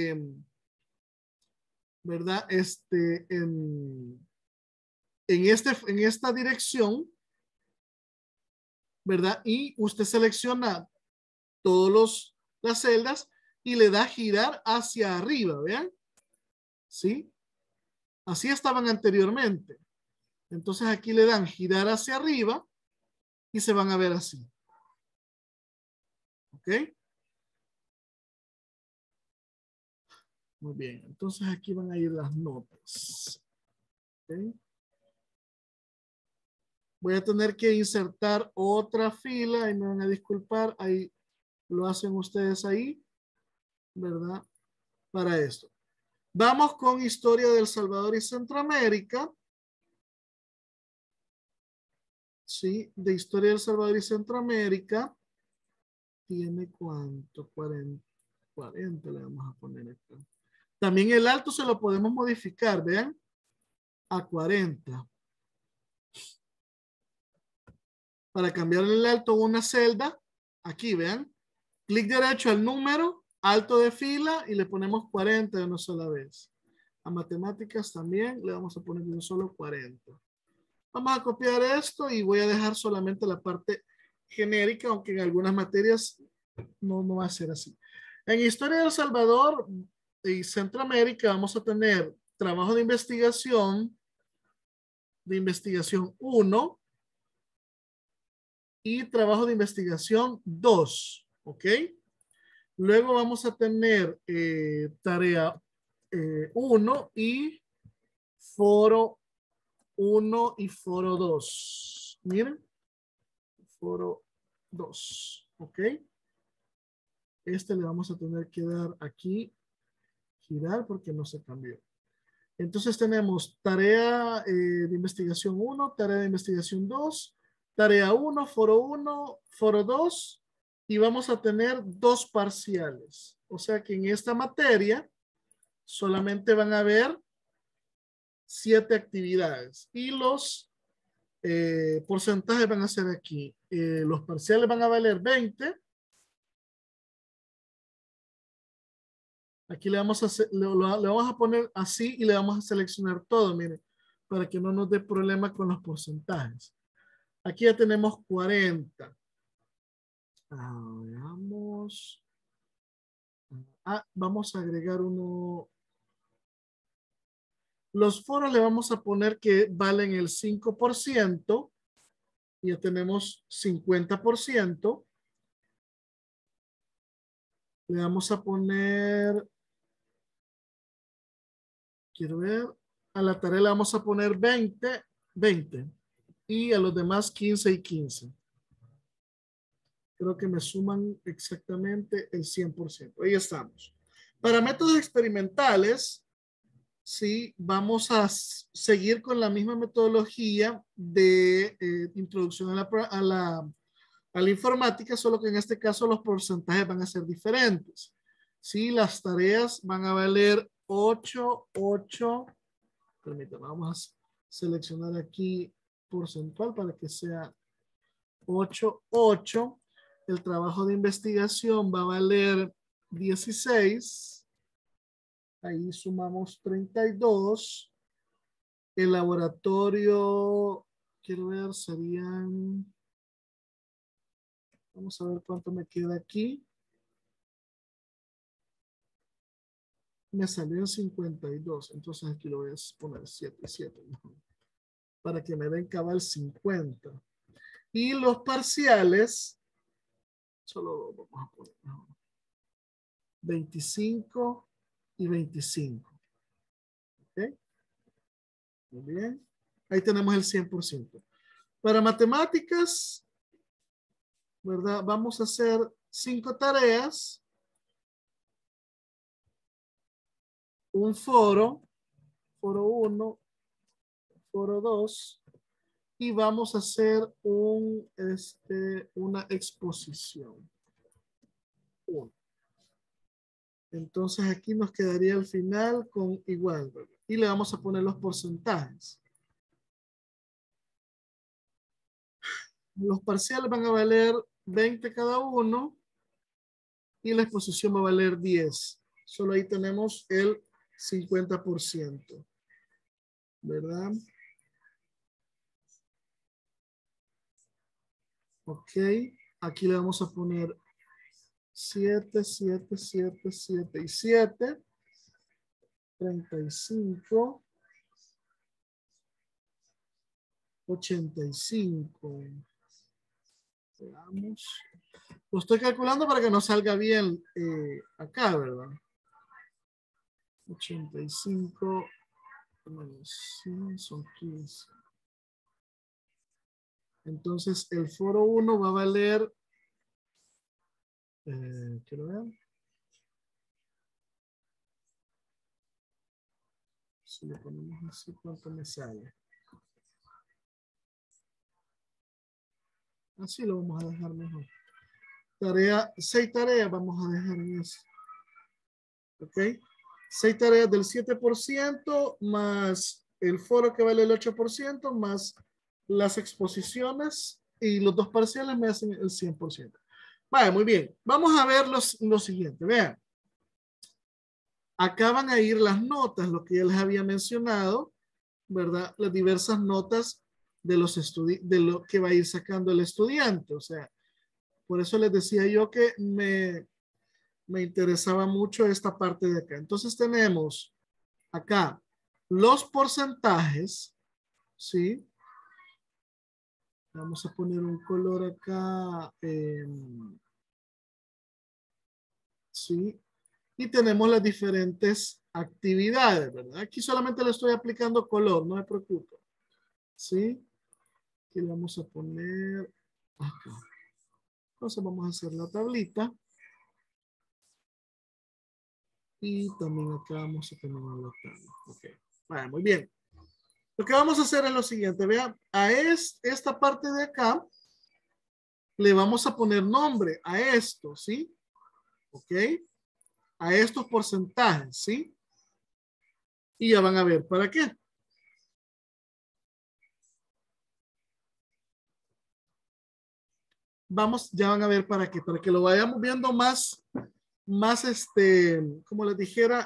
¿verdad? En esta dirección, ¿verdad? Y usted selecciona todas las celdas y le da girar hacia arriba, ¿vean? ¿Sí? Así estaban anteriormente. Entonces aquí le dan girar hacia arriba y se van a ver así. ¿Ok? Muy bien. Entonces aquí van a ir las notas. ¿Ok? Voy a tener que insertar otra fila y me van a disculpar. Ahí lo hacen ustedes ahí, ¿verdad? Para esto. Vamos con historia de El Salvador y Centroamérica. Sí, de historia de El Salvador y Centroamérica. ¿Tiene cuánto? 40 le vamos a poner acá. También el alto se lo podemos modificar, vean, a 40. Para cambiar el alto a una celda, aquí vean, clic derecho al número, alto de fila y le ponemos 40 de una sola vez. A matemáticas también le vamos a poner de un solo 40. Vamos a copiar esto y voy a dejar solamente la parte genérica, aunque en algunas materias no va a ser así. En Historia de El Salvador y Centroamérica vamos a tener trabajo de investigación 1 y trabajo de investigación 2, ¿ok? Luego vamos a tener tarea 1 y foro 1 y foro 2. Miren, foro 2, ¿ok? Le vamos a tener que dar aquí, girar porque no se cambió. Entonces tenemos tarea de investigación 1, tarea de investigación 2, tarea 1, foro 2 y vamos a tener 2 parciales. O sea que en esta materia solamente van a haber 7 actividades y los porcentajes van a ser aquí. Los parciales van a valer 20. Aquí le vamos a poner así y le vamos a seleccionar todo, miren, para que no nos dé problema con los porcentajes. Aquí ya tenemos 40. Veamos. Vamos a agregar uno. Los foros le vamos a poner que valen el 5%. Ya tenemos 50%. Le vamos a poner, quiero ver, a la tarea le vamos a poner 20 y a los demás 15 y 15. Creo que me suman exactamente el 100%. Ahí estamos. Para métodos experimentales, sí, vamos a seguir con la misma metodología de introducción a la informática, solo que en este caso los porcentajes van a ser diferentes. Sí, las tareas van a valer 8. Permítanme, vamos a seleccionar aquí porcentual para que sea 8. El trabajo de investigación va a valer 16. Ahí sumamos 32. El laboratorio, quiero ver, serían, vamos a ver cuánto me queda aquí. Me salió en 52, entonces aquí lo voy a poner 7, 7, para que me den cabal 50. Y los parciales, solo vamos a poner 25 y 25. ¿Ok? Muy bien. Ahí tenemos el 100%. Para matemáticas, ¿verdad? Vamos a hacer 5 tareas. Un foro 1, foro 2. Y vamos a hacer una exposición. 1. Entonces aquí nos quedaría al final con igual, ¿verdad? Y le vamos a poner los porcentajes. Los parciales van a valer 20 cada uno y la exposición va a valer 10. Solo ahí tenemos el 50%, ¿verdad? Ok, aquí le vamos a poner 7, 7, 7, 7 y 7. 35. 85. Veamos. Lo estoy calculando para que nos salga bien acá, ¿verdad? 85 menos 100 son 15. Entonces el foro 1 va a valer, quiero ver. Si le ponemos así, ¿cuánto me sale? Así lo vamos a dejar mejor. 6 tareas vamos a dejar en eso. ¿Ok? 6 tareas del 7% más el foro que vale el 8% más las exposiciones y los 2 parciales me hacen el 100%. Vale, muy bien. Vamos a ver lo siguiente. Vean. Acá van a ir las notas, lo que ya les había mencionado, ¿verdad? Las diversas notas de lo que va a ir sacando el estudiante. O sea, por eso les decía yo que me interesaba mucho esta parte de acá. Entonces tenemos acá los porcentajes, ¿sí? Vamos a poner un color acá, ¿sí? Y tenemos las diferentes actividades, ¿verdad? Aquí solamente le estoy aplicando color, no me preocupe, ¿sí? Aquí le vamos a poner acá. Entonces vamos a hacer la tablita. Y también acá vamos a tener la tabla. Ok, bueno, muy bien. Lo que vamos a hacer es lo siguiente, vean, a esta parte de acá le vamos a poner nombre a esto, ¿sí? Ok, a estos porcentajes, ¿sí? Y ya van a ver para qué. Ya van a ver para qué, para que lo vayamos viendo más como les dijera,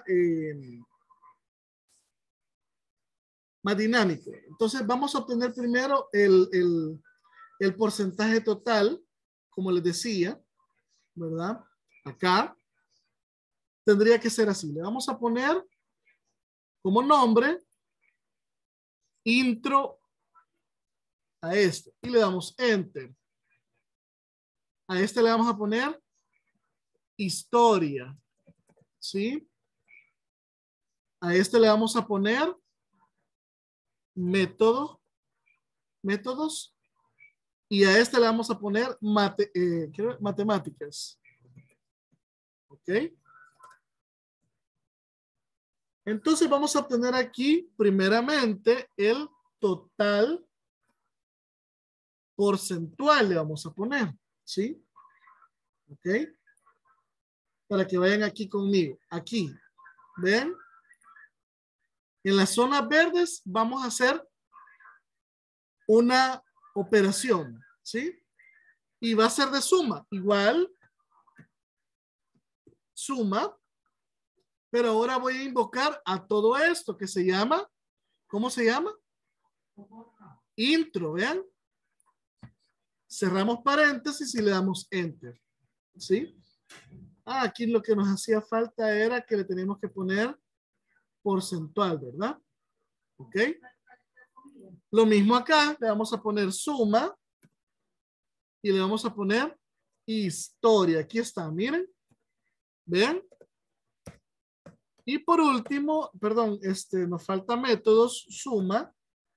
más dinámico. Entonces vamos a obtener primero el porcentaje total, como les decía, ¿verdad? Acá tendría que ser así. Le vamos a poner como nombre intro a este y le damos enter. A este le vamos a poner historia, ¿sí? A este le vamos a poner métodos y a este le vamos a poner matemáticas. ¿Ok? Entonces vamos a obtener aquí primeramente el total porcentual le vamos a poner, ¿sí? ¿Ok? Para que vayan aquí conmigo. Aquí, ¿ven? En las zonas verdes vamos a hacer una operación, ¿sí? Y va a ser de suma, igual, suma, pero ahora voy a invocar a todo esto que se llama ¿Cómo se llama? Intro, vean. Cerramos paréntesis y le damos enter. ¿Sí? Aquí lo que nos hacía falta era que le teníamos que poner porcentual, ¿verdad? ¿Ok? Lo mismo acá, le vamos a poner suma y le vamos a poner historia. Aquí está, miren. Vean. Y por último, perdón, nos falta métodos, suma.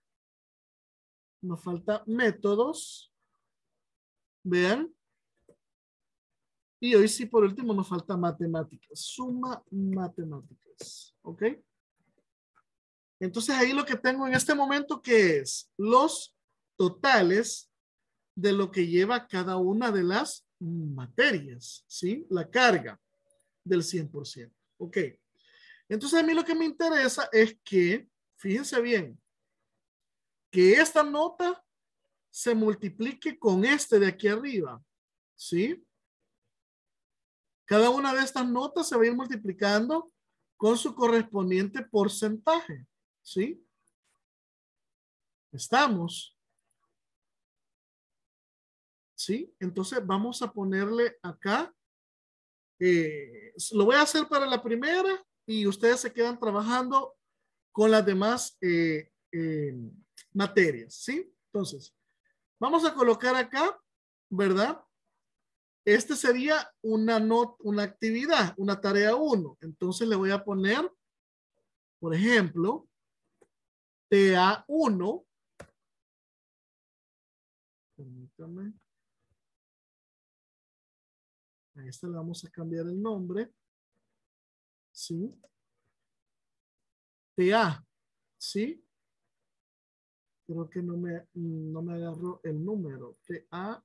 Nos falta métodos. Vean. Y hoy sí, por último, nos falta matemáticas. Suma matemáticas. ¿Ok? Entonces ahí lo que tengo en este momento que es los totales de lo que lleva cada una de las materias. ¿Sí? La carga del 100%. ¿Ok? Entonces a mí lo que me interesa es que, fíjense bien, que esta nota se multiplique con este de aquí arriba. ¿Sí? Cada una de estas notas se va a ir multiplicando con su correspondiente porcentaje. ¿Sí? ¿Estamos? ¿Sí? Entonces vamos a ponerle acá. Lo voy a hacer para la primera y ustedes se quedan trabajando con las demás materias. ¿Sí? Entonces, vamos a colocar acá, ¿verdad? Este sería una actividad, una tarea 1. Entonces le voy a poner, por ejemplo, TA1. Permítame. A esta le vamos a cambiar el nombre. ¿Sí? TA. ¿Sí? Creo que no me agarró el número. TA-1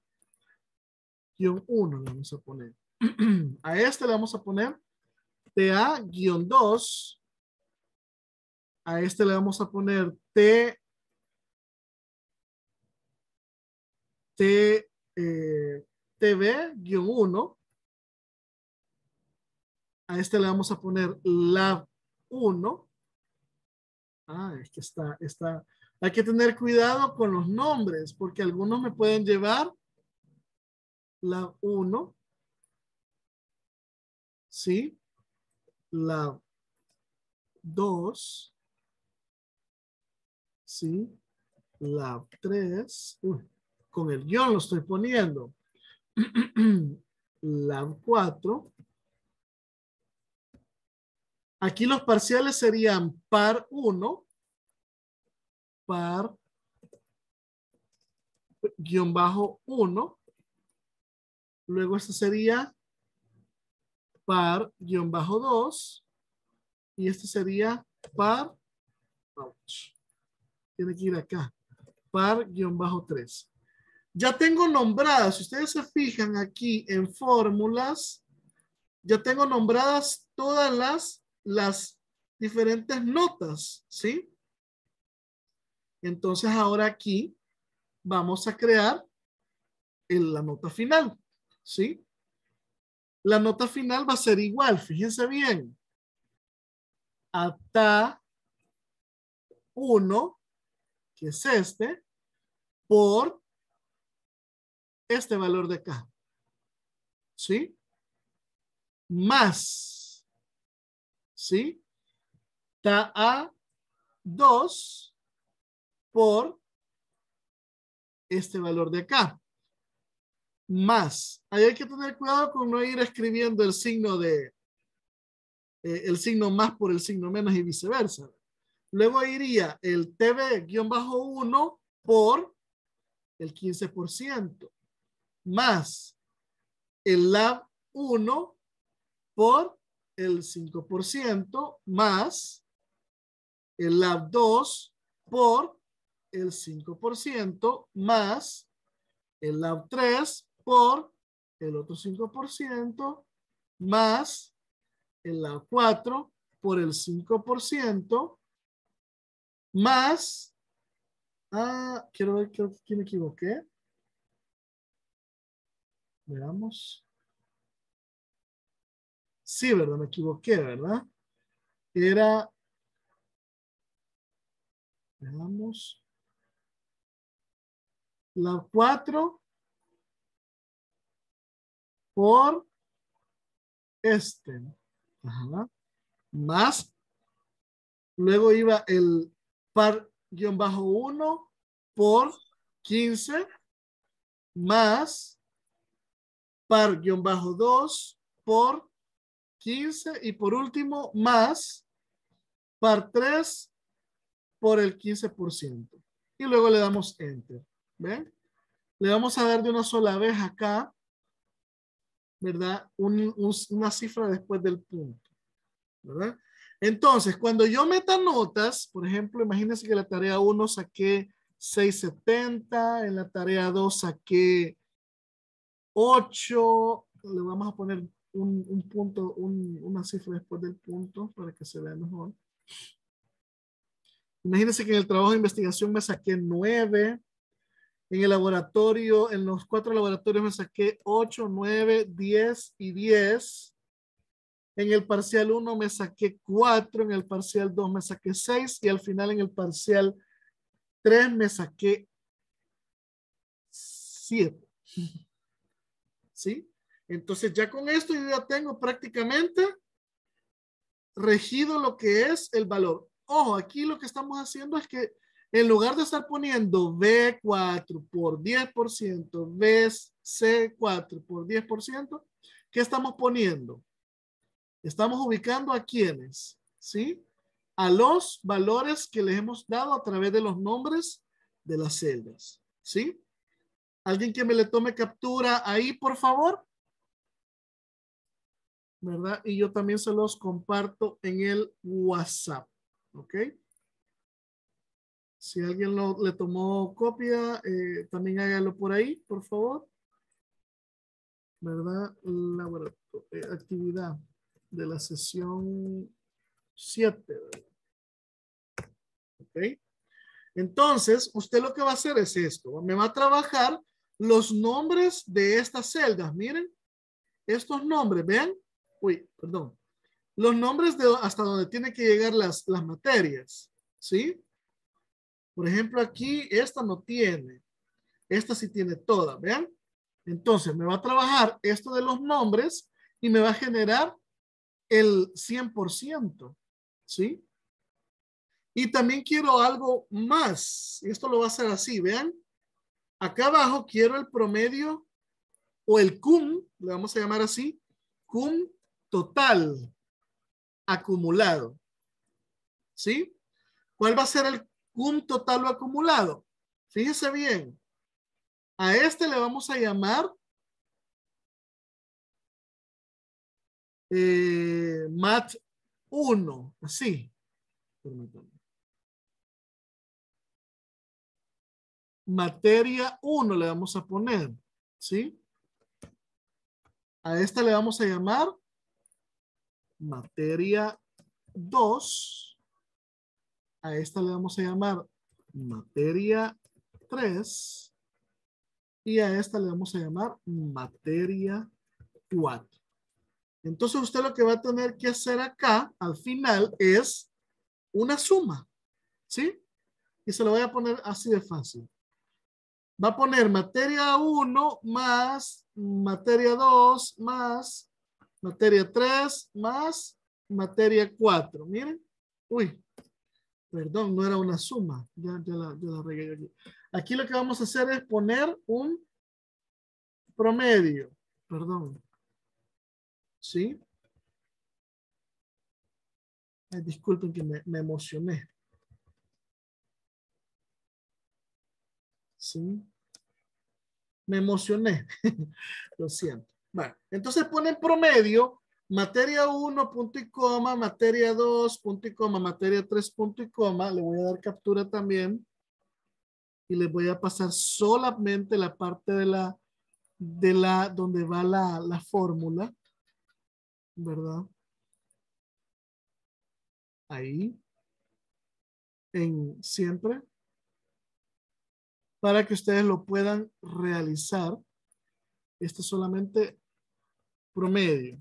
le vamos a poner. A este le vamos a poner TA-2. A este le vamos a poner TV-1. A este le vamos a poner Lab 1. Es que está. Hay que tener cuidado con los nombres porque algunos me pueden llevar Lab 1. ¿Sí? Lab 2. ¿Sí? Lab 3. Con el guión lo estoy poniendo. Lab 4. Aquí los parciales serían par 1, par guión bajo 1. Luego este sería par guión bajo 2. Y este sería par, tiene que ir acá, par guión bajo 3. Ya tengo nombradas, si ustedes se fijan aquí en fórmulas, ya tengo nombradas todas las diferentes notas, ¿sí? Entonces ahora aquí vamos a crear la nota final, ¿sí? La nota final va a ser igual, fíjense bien. ATA 1, que es este, por este valor de acá, ¿sí? Más, ¿sí? TA 2 por este valor de acá. Más. Ahí hay que tener cuidado con no ir escribiendo el signo el signo más por el signo menos y viceversa. Luego iría el TV-1 por el 15%. Más el Lab 1 por el 5%. Más el Lab 2 por el 5%. Más el Lab 3 por el otro 5%, más el Lab 4 por el 5%, más, quiero ver, creo que me equivoqué. Veamos. Sí, ¿verdad? Me equivoqué, ¿verdad? Era Veamos. La 4 por este. Ajá. Más. Luego iba el par guión bajo 1 por 15 más par guión bajo 2 por 15 y por último más par 3 por el 15%. Y luego le damos enter. ¿Ven? Le vamos a dar de una sola vez acá, ¿verdad? Una cifra después del punto, ¿verdad? Entonces, cuando yo meta notas, por ejemplo, imagínense que la tarea 1 saqué 670, en la tarea 2 saqué 8, le vamos a poner un punto, una cifra después del punto para que se vea mejor. Imagínense que en el trabajo de investigación me saqué 9, en el laboratorio, en los 4 laboratorios me saqué 8, 9, 10 y 10. En el parcial 1 me saqué 4, en el parcial 2 me saqué 6 y al final en el parcial 3 me saqué 7. ¿Sí? Entonces ya con esto yo ya tengo prácticamente regido lo que es el valor. Ojo, aquí lo que estamos haciendo es que en lugar de estar poniendo B4 por 10%, BC4 por 10%, ¿qué estamos poniendo? Estamos ubicando a quiénes, ¿sí? A los valores que les hemos dado a través de los nombres de las celdas, ¿sí? ¿Alguien que me le tome captura ahí, por favor? ¿Verdad? Y yo también se los comparto en el WhatsApp, ¿ok? Si alguien le tomó copia, también hágalo por ahí, por favor. ¿Verdad? Actividad de la sesión 7. ¿Ok? Entonces, usted lo que va a hacer es esto. Me va a trabajar los nombres de estas celdas. Miren, estos nombres, ¿ven? Uy, perdón. Los nombres de hasta donde tienen que llegar las materias, ¿sí? Por ejemplo, aquí esta no tiene. Esta sí tiene todas, ¿vean? Entonces, me va a trabajar esto de los nombres y me va a generar el 100%, ¿sí? Y también quiero algo más. Esto lo va a hacer así, vean. Acá abajo quiero el promedio o el cum, le vamos a llamar así, cum total acumulado, ¿sí? ¿Cuál va a ser el cum total o acumulado? Fíjese bien. A este le vamos a llamar mat 1, así. Permítanme. Materia 1 le vamos a poner, ¿sí? A esta le vamos a llamar materia 2. A esta le vamos a llamar materia 3. Y a esta le vamos a llamar materia 4. Entonces usted lo que va a tener que hacer acá al final es una suma, ¿sí? Y se lo voy a poner así de fácil. Va a poner materia 1 más materia 2 más materia 3 más materia 4. Miren. Uy, perdón, no era una suma. Ya la regué aquí. Aquí lo que vamos a hacer es poner un promedio. Perdón. ¿Sí? Ay, disculpen que me emocioné. ¿Sí? Me emocioné. Lo siento. Bueno, entonces ponen promedio, materia 1, punto y coma, materia 2, punto y coma, materia 3, punto y coma. Le voy a dar captura también. Y les voy a pasar solamente la parte de la donde va la fórmula. ¿Verdad? Ahí. En siempre. Para que ustedes lo puedan realizar. Esto es solamente promedio.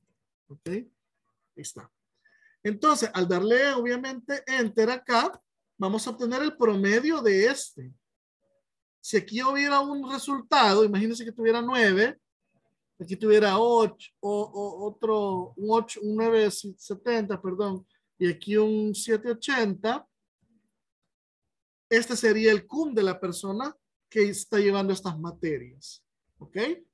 ¿Ok? Ahí está. Entonces, al darle obviamente enter acá, vamos a obtener el promedio de este. Si aquí hubiera un resultado, imagínense que tuviera 9, aquí tuviera 8, otro, un 8, un 970, perdón, y aquí un 780, este sería el cum de la persona que está llevando estas materias. ¿Ok?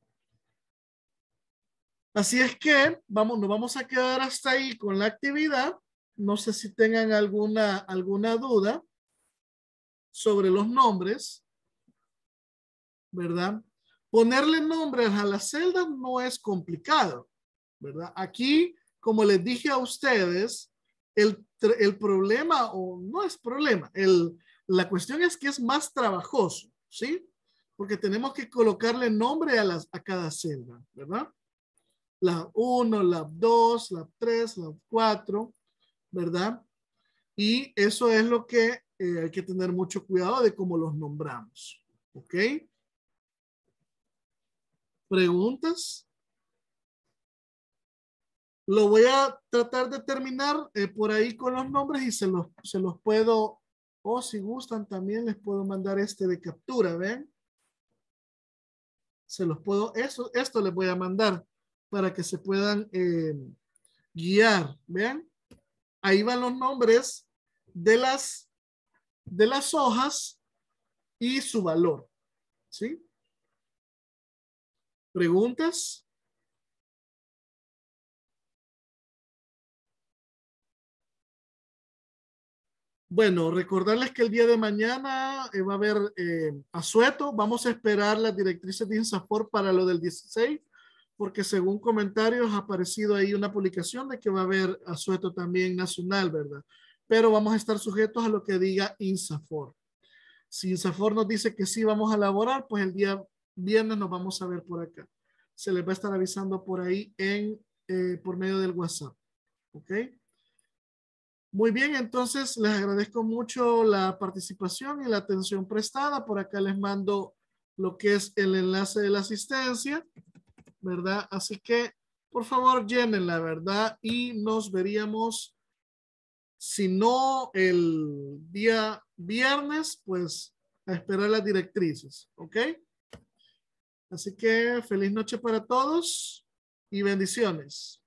Así es que nos vamos a quedar hasta ahí con la actividad. No sé si tengan alguna duda sobre los nombres, ¿verdad? Ponerle nombres a las celdas no es complicado, ¿verdad? Aquí, como les dije a ustedes, el problema, o no es problema, la cuestión es que es más trabajoso, ¿sí? Porque tenemos que colocarle nombre a cada celda, ¿verdad? La 1, la 2, la 3, la 4, ¿verdad? Y eso es lo que hay que tener mucho cuidado de cómo los nombramos, ¿ok? ¿Preguntas? Lo voy a tratar de terminar por ahí con los nombres y se los puedo, o si gustan también les puedo mandar este de captura, ¿ven? Se los puedo, esto les voy a mandar para que se puedan guiar, ¿vean? Ahí van los nombres de las hojas y su valor, ¿sí? ¿Preguntas? Bueno, recordarles que el día de mañana va a haber asueto. Vamos a esperar las directrices de INSAFORP para lo del 16, porque según comentarios ha aparecido ahí una publicación de que va a haber asueto también nacional, ¿verdad? Pero vamos a estar sujetos a lo que diga INSAFORP. Si INSAFORP nos dice que sí vamos a elaborar, pues el día viernes nos vamos a ver por acá. Se les va a estar avisando por ahí por medio del WhatsApp. ¿Ok? Muy bien, entonces les agradezco mucho la participación y la atención prestada. Por acá les mando lo que es el enlace de la asistencia, ¿verdad? Así que, por favor, llénenla, ¿verdad? Y nos veríamos, si no el día viernes, pues a esperar las directrices, ¿ok? Así que feliz noche para todos y bendiciones.